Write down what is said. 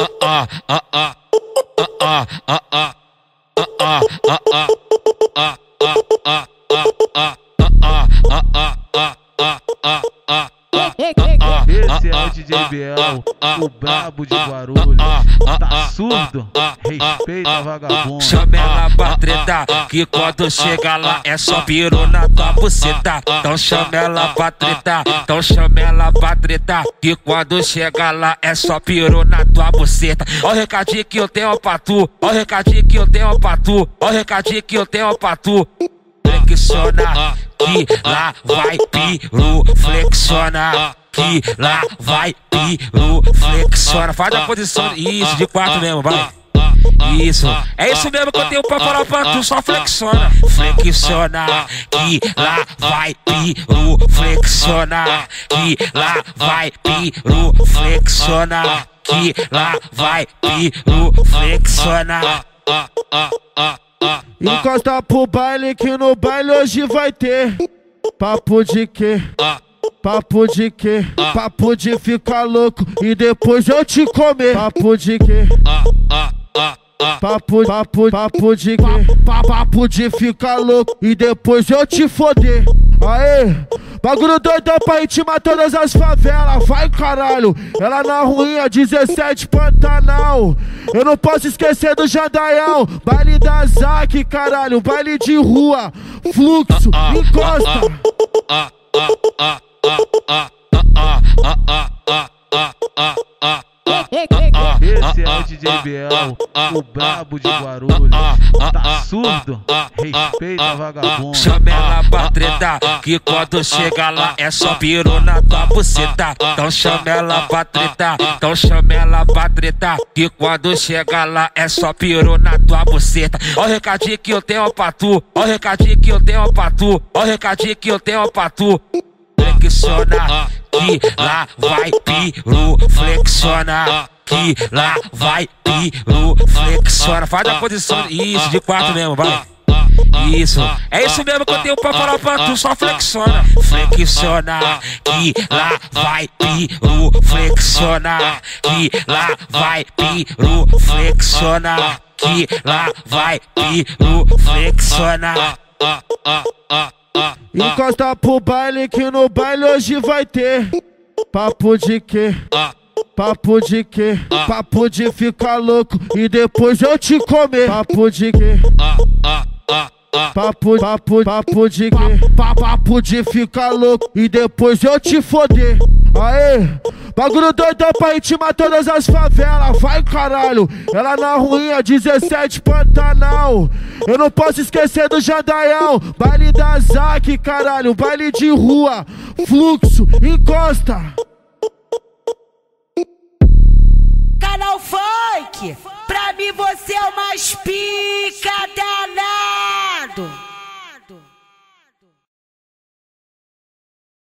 Esse é o DJ Biel, o brabo de Guarulhos. Tá surdo? Respeita, vagabundo. Chama ela pra tretar, que quando chega lá é só piru na tua buceta. Então chama ela pra tretar, então chama ela pra tretar, que quando chega lá é só piru na tua buceta. Ó o recadinho que eu tenho pra tu, ó o recadinho que eu tenho pra tu, ó o recadinho que eu tenho pra tu. Flexiona, que lá vai piru, flexiona, que lá vai piru, flexiona. Faz a posição, isso, de quatro mesmo, vai. Isso, é isso mesmo que eu tenho pra falar pra tu, só flexiona. Flexiona, que lá vai piru, flexiona, que lá vai piru, flexiona, que lá vai piru, flexiona. Encosta pro baile que no baile hoje vai ter papo de quê? Papo de quê? Papo de ficar louco e depois eu te comer. Papo de quê? Papo de quê? Papo de ficar louco e depois eu te foder. Aê, bagulho doidão pra intimar todas as favelas. Vai caralho, ela na ruinha 17 Pantanal. Eu não posso esquecer do Jandaião, baile da Zac, caralho, baile de rua, fluxo, encosta. Esse é o DJ Biel, o brabo de Guarulhos. Tá surdo? Respeita, vagabundo. Chama ela pra tretar, que quando chega lá é só piru na tua buceta. Então chama ela pra tretar, então chama ela pra tretar, que quando chega lá é só piru na tua buceta. Ó o recadinho que eu tenho pra tu, ó o recadinho que eu tenho pra tu, ó o recadinho que eu tenho pra tu. Flexiona, que lá vai piru, flexiona, que lá vai piru, flexiona. Faz a posição, isso, de quatro mesmo, vai. Isso, é isso mesmo que eu tenho pra falar pra tu, só flexiona. Flexiona, que lá vai piru, flexiona, que lá vai piru, flexiona, que lá vai piru, flexiona. Encosta pro baile que no baile hoje vai ter papo de quê? Papo de quê? Papo de ficar louco e depois eu te comer. Papo de quê? Papo de quê? Papo de ficar louco e depois eu te foder. Aê, bagulho doidão pra intimar todas as favelas. Vai caralho, ela na ruinha 17 Pantanal. Eu não posso esquecer do Jandaião, baile da Zac, caralho, baile de rua, fluxo, encosta. Canal Funk, pra mim você é o mais pica.